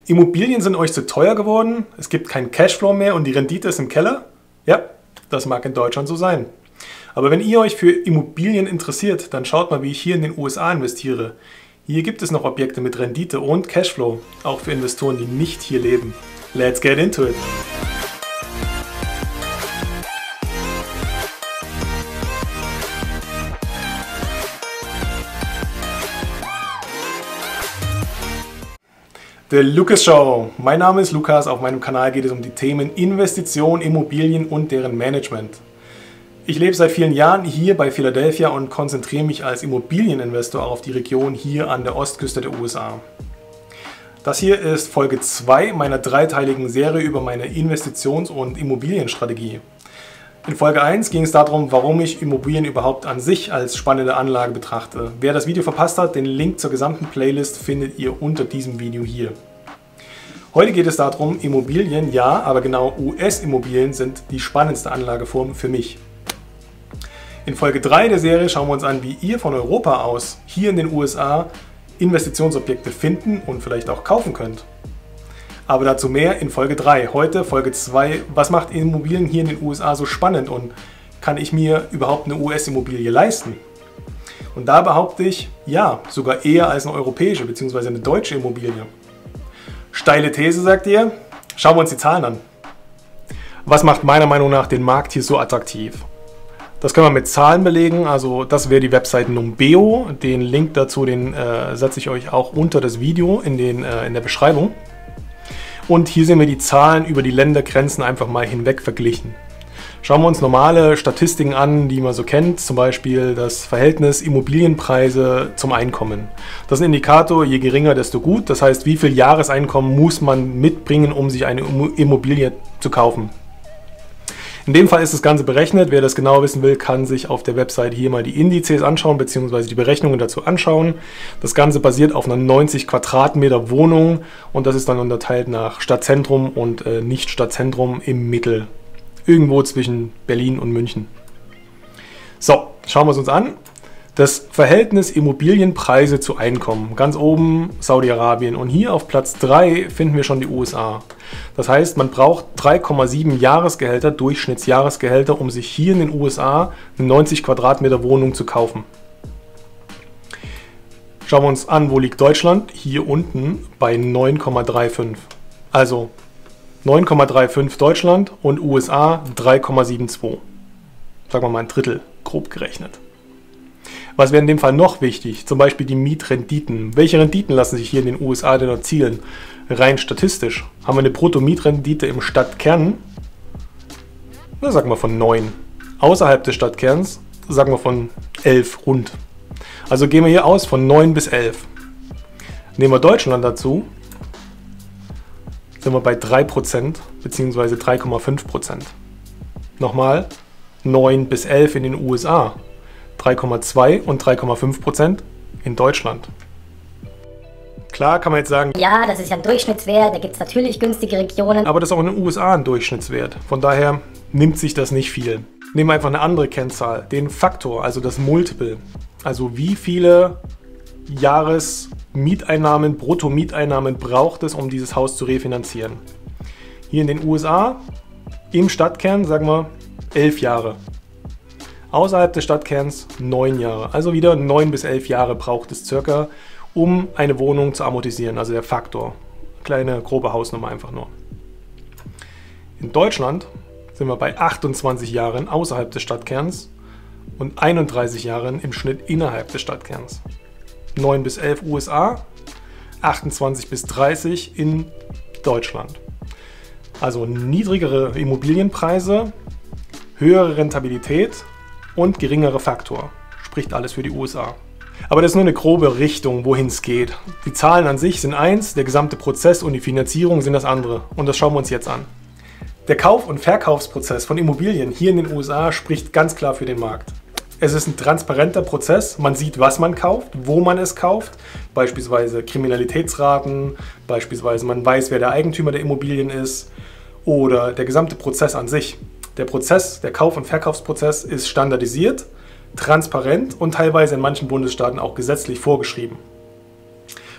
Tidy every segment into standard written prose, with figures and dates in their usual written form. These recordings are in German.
Immobilien sind euch zu teuer geworden, es gibt keinen Cashflow mehr und die Rendite ist im Keller? Ja, das mag in Deutschland so sein. Aber wenn ihr euch für Immobilien interessiert, dann schaut mal, wie ich hier in den USA investiere. Hier gibt es noch Objekte mit Rendite und Cashflow, auch für Investoren, die nicht hier leben. Let's get into it! The Lucas Show. Mein Name ist Lukas. Auf meinem Kanal geht es um die Themen Investition, Immobilien und deren Management. Ich lebe seit vielen Jahren hier bei Philadelphia und konzentriere mich als Immobilieninvestor auf die Region hier an der Ostküste der USA. Das hier ist Folge 2 meiner dreiteiligen Serie über meine Investitions- und Immobilienstrategie. In Folge 1 ging es darum, warum ich Immobilien überhaupt an sich als spannende Anlage betrachte. Wer das Video verpasst hat, den Link zur gesamten Playlist findet ihr unter diesem Video hier. Heute geht es darum, Immobilien, ja, aber genau US-Immobilien sind die spannendste Anlageform für mich. In Folge 3 der Serie schauen wir uns an, wie ihr von Europa aus hier in den USA Investitionsobjekte finden und vielleicht auch kaufen könnt. Aber dazu mehr in Folge 3. Heute Folge 2. Was macht Immobilien hier in den USA so spannend und kann ich mir überhaupt eine US-Immobilie leisten? Und da behaupte ich, ja, sogar eher als eine europäische bzw. eine deutsche Immobilie. Steile These, sagt ihr? Schauen wir uns die Zahlen an. Was macht meiner Meinung nach den Markt hier so attraktiv? Das können wir mit Zahlen belegen, also das wäre die Website Numbeo. Den Link dazu, den setze ich euch auch unter das Video in der Beschreibung. Und hier sehen wir die Zahlen über die Ländergrenzen einfach mal hinweg verglichen. Schauen wir uns normale Statistiken an, die man so kennt, zum Beispiel das Verhältnis Immobilienpreise zum Einkommen. Das ist ein Indikator, je geringer, desto gut. Das heißt, wie viel Jahreseinkommen muss man mitbringen, um sich eine Immobilie zu kaufen. In dem Fall ist das Ganze berechnet. Wer das genau wissen will, kann sich auf der Website hier mal die Indizes anschauen bzw. die Berechnungen dazu anschauen. Das Ganze basiert auf einer 90 Quadratmeter Wohnung und das ist dann unterteilt nach Stadtzentrum und nicht Stadtzentrum im Mittel. Irgendwo zwischen Berlin und München. So, schauen wir es uns an. Das Verhältnis Immobilienpreise zu Einkommen. Ganz oben Saudi-Arabien und hier auf Platz 3 finden wir schon die USA. Das heißt, man braucht 3,7 Jahresgehälter, Durchschnittsjahresgehälter, um sich hier in den USA eine 90 Quadratmeter Wohnung zu kaufen. Schauen wir uns an, wo liegt Deutschland? Hier unten bei 9,35. Also 9,35 Deutschland und USA 3,72. Sagen wir mal ein Drittel, grob gerechnet. Was wäre in dem Fall noch wichtig? Zum Beispiel die Mietrenditen. Welche Renditen lassen sich hier in den USA denn erzielen? Rein statistisch haben wir eine Brutto-Mietrendite im Stadtkern, na, sagen wir von 9. Außerhalb des Stadtkerns sagen wir von 11 rund. Also gehen wir hier aus von 9 bis 11. Nehmen wir Deutschland dazu, sind wir bei 3% bzw. 3,5%. Nochmal 9 bis 11 in den USA. 3,2 und 3,5% in Deutschland. Klar kann man jetzt sagen, ja, das ist ja ein Durchschnittswert, da gibt es natürlich günstige Regionen. Aber das ist auch in den USA ein Durchschnittswert. Von daher nimmt sich das nicht viel. Nehmen wir einfach eine andere Kennzahl, den Faktor, also das Multiple. Also wie viele Jahresmieteinnahmen, Bruttomieteinnahmen braucht es, um dieses Haus zu refinanzieren. Hier in den USA, im Stadtkern, sagen wir 11 Jahre. Außerhalb des Stadtkerns 9 Jahre. Also wieder 9 bis 11 Jahre braucht es circa, um eine Wohnung zu amortisieren. Also der Faktor. Kleine, grobe Hausnummer einfach nur. In Deutschland sind wir bei 28 Jahren außerhalb des Stadtkerns und 31 Jahren im Schnitt innerhalb des Stadtkerns. 9 bis 11 USA, 28 bis 30 in Deutschland. Also niedrigere Immobilienpreise, höhere Rentabilität und geringere Faktor. Spricht alles für die USA. Aber das ist nur eine grobe Richtung, wohin es geht. Die Zahlen an sich sind eins, der gesamte Prozess und die Finanzierung sind das andere. Und das schauen wir uns jetzt an. Der Kauf- und Verkaufsprozess von Immobilien hier in den USA spricht ganz klar für den Markt. Es ist ein transparenter Prozess. Man sieht, was man kauft, wo man es kauft. Beispielsweise Kriminalitätsraten, beispielsweise man weiß, wer der Eigentümer der Immobilien ist oder der gesamte Prozess an sich. Der Prozess, der Kauf- und Verkaufsprozess ist standardisiert, transparent und teilweise in manchen Bundesstaaten auch gesetzlich vorgeschrieben.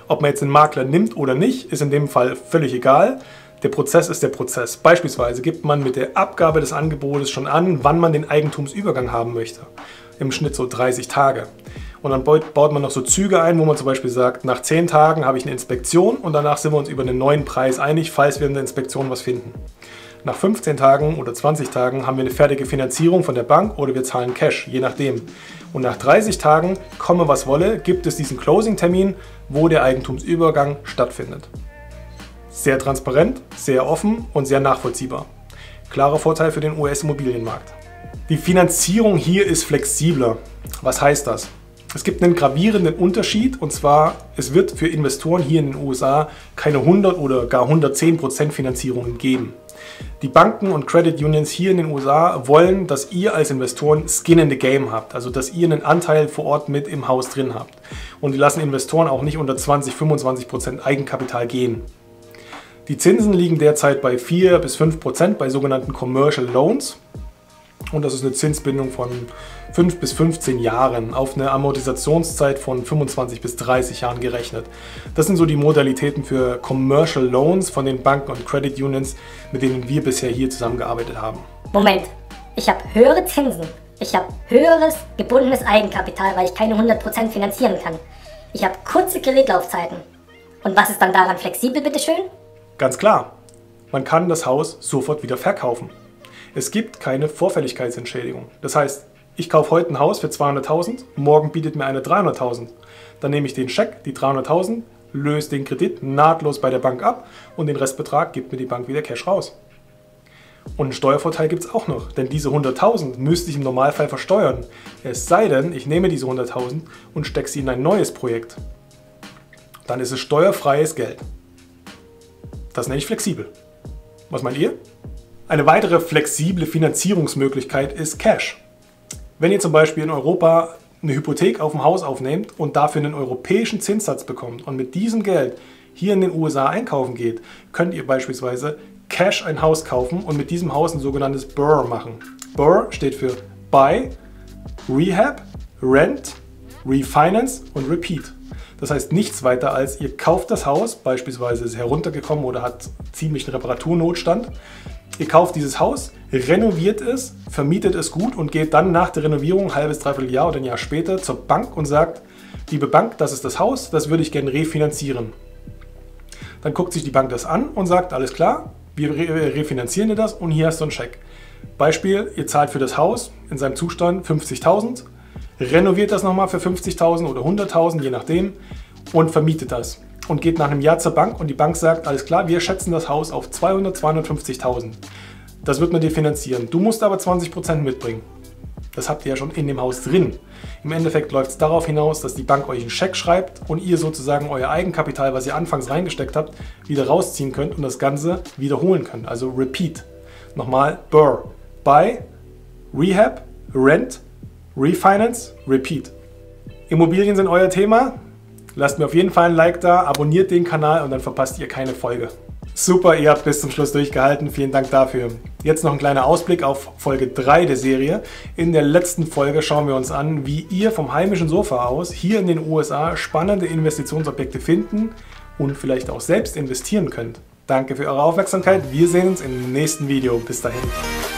Ob man jetzt den Makler nimmt oder nicht, ist in dem Fall völlig egal. Der Prozess ist der Prozess. Beispielsweise gibt man mit der Abgabe des Angebotes schon an, wann man den Eigentumsübergang haben möchte. Im Schnitt so 30 Tage. Und dann baut man noch so Züge ein, wo man zum Beispiel sagt, nach 10 Tagen habe ich eine Inspektion und danach sind wir uns über einen neuen Preis einig, falls wir in der Inspektion was finden. Nach 15 Tagen oder 20 Tagen haben wir eine fertige Finanzierung von der Bank oder wir zahlen Cash, je nachdem. Und nach 30 Tagen, komme was wolle, gibt es diesen Closing-Termin, wo der Eigentumsübergang stattfindet. Sehr transparent, sehr offen und sehr nachvollziehbar. Klarer Vorteil für den US-Immobilienmarkt. Die Finanzierung hier ist flexibler. Was heißt das? Es gibt einen gravierenden Unterschied und zwar, es wird für Investoren hier in den USA keine 100 oder gar 110% Finanzierungen geben. Die Banken und Credit Unions hier in den USA wollen, dass ihr als Investoren Skin in the Game habt, also dass ihr einen Anteil vor Ort mit im Haus drin habt. Und die lassen Investoren auch nicht unter 20-25% Eigenkapital gehen. Die Zinsen liegen derzeit bei 4 bis 5% bei sogenannten Commercial Loans. Und das ist eine Zinsbindung von 5 bis 15 Jahren auf eine Amortisationszeit von 25 bis 30 Jahren gerechnet. Das sind so die Modalitäten für Commercial Loans von den Banken und Credit Unions, mit denen wir bisher hier zusammengearbeitet haben. Moment, ich habe höhere Zinsen. Ich habe höheres gebundenes Eigenkapital, weil ich keine 100% finanzieren kann. Ich habe kurze Kreditlaufzeiten. Und was ist dann daran flexibel, bitteschön? Ganz klar, man kann das Haus sofort wieder verkaufen. Es gibt keine Vorfälligkeitsentschädigung. Das heißt, ich kaufe heute ein Haus für 200.000, morgen bietet mir eine 300.000. Dann nehme ich den Scheck, die 300.000, löse den Kredit nahtlos bei der Bank ab und den Restbetrag gibt mir die Bank wieder Cash raus. Und einen Steuervorteil gibt es auch noch, denn diese 100.000 müsste ich im Normalfall versteuern. Es sei denn, ich nehme diese 100.000 und stecke sie in ein neues Projekt. Dann ist es steuerfreies Geld. Das nenne ich flexibel. Was meint ihr? Eine weitere flexible Finanzierungsmöglichkeit ist Cash. Wenn ihr zum Beispiel in Europa eine Hypothek auf dem Haus aufnehmt und dafür einen europäischen Zinssatz bekommt und mit diesem Geld hier in den USA einkaufen geht, könnt ihr beispielsweise Cash ein Haus kaufen und mit diesem Haus ein sogenanntes BRRRR machen. BRRRR steht für Buy, Rehab, Rent, Refinance und Repeat. Das heißt nichts weiter als, ihr kauft das Haus, beispielsweise ist es heruntergekommen oder hat ziemlich einen Reparaturnotstand. Ihr kauft dieses Haus, renoviert es, vermietet es gut und geht dann nach der Renovierung ein halbes, dreiviertel Jahr oder ein Jahr später zur Bank und sagt, liebe Bank, das ist das Haus, das würde ich gerne refinanzieren. Dann guckt sich die Bank das an und sagt, alles klar, wir refinanzieren dir das und hier hast du einen Scheck. Beispiel, ihr zahlt für das Haus in seinem Zustand 50.000, renoviert das nochmal für 50.000 oder 100.000, je nachdem, und vermietet das. Und geht nach einem Jahr zur Bank und die Bank sagt, alles klar, wir schätzen das Haus auf 250.000. Das wird man dir finanzieren. Du musst aber 20% mitbringen. Das habt ihr ja schon in dem Haus drin. Im Endeffekt läuft es darauf hinaus, dass die Bank euch einen Scheck schreibt und ihr sozusagen euer Eigenkapital, was ihr anfangs reingesteckt habt, wieder rausziehen könnt und das Ganze wiederholen könnt. Also Repeat. Nochmal BRRRR. Buy, Rehab, Rent, Refinance, Repeat. Immobilien sind euer Thema? Lasst mir auf jeden Fall ein Like da, abonniert den Kanal und dann verpasst ihr keine Folge. Super, ihr habt bis zum Schluss durchgehalten, vielen Dank dafür. Jetzt noch ein kleiner Ausblick auf Folge 3 der Serie. In der letzten Folge schauen wir uns an, wie ihr vom heimischen Sofa aus hier in den USA spannende Investitionsobjekte finden und vielleicht auch selbst investieren könnt. Danke für eure Aufmerksamkeit, wir sehen uns im nächsten Video. Bis dahin.